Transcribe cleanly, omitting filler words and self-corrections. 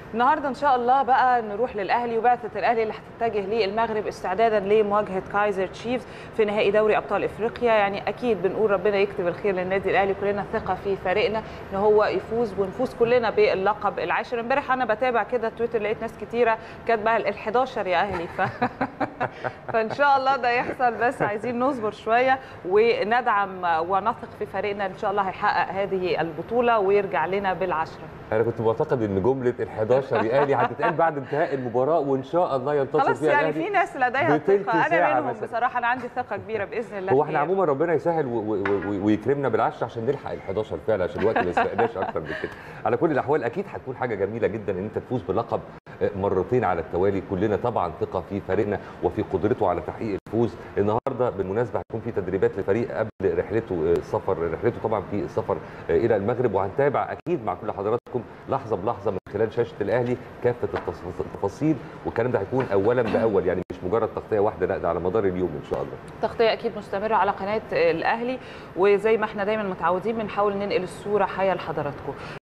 النهارده ان شاء الله بقى نروح للاهلي وبعثه الاهلي اللي هتتجه للمغرب استعدادا لمواجهه كايزر تشيفز في نهائي دوري ابطال افريقيا. يعني اكيد بنقول ربنا يكتب الخير للنادي الاهلي، كلنا ثقه في فريقنا ان هو يفوز ونفوز كلنا باللقب العاشر. امبارح انا بتابع كده تويتر لقيت ناس كتيره كاتبه ال11 يا اهلي فان شاء الله ده يحصل، بس عايزين نصبر شويه وندعم ونثق في فريقنا ان شاء الله هيحقق هذه البطوله ويرجع لنا بالعشره. انا كنت معتقد ان جمله ال11 يا اهلي هتتقال بعد انتهاء المباراه وان شاء الله ينتصر خلاص فيها يعني الاهلي. في ناس لديها ثقه، انا منهم بصراحه، انا عندي ثقه كبيره باذن الله. هو احنا عموما ربنا يسهل ويكرمنا بالعشره عشان نلحق ال11 فعلا، عشان الوقت ما يسبقناش اكتر من كده. على كل الاحوال اكيد هتكون حاجه جميله جدا ان انت تفوز باللقب مرتين على التوالي. كلنا طبعا ثقه في فريقنا وفي قدرته على تحقيق الفوز. النهارده بالمناسبه هتكون في تدريبات للفريق قبل رحلته طبعا في السفر الى المغرب، وهنتابع اكيد مع كل حضراتكم لحظه بلحظه من خلال شاشه الاهلي كافه التفاصيل، والكلام ده هيكون اولا باول، يعني مش مجرد تغطيه واحده، لا ده على مدار اليوم ان شاء الله. تغطيه اكيد مستمره على قناه الاهلي، وزي ما احنا دايما متعودين بنحاول ننقل الصوره حيه لحضراتكم.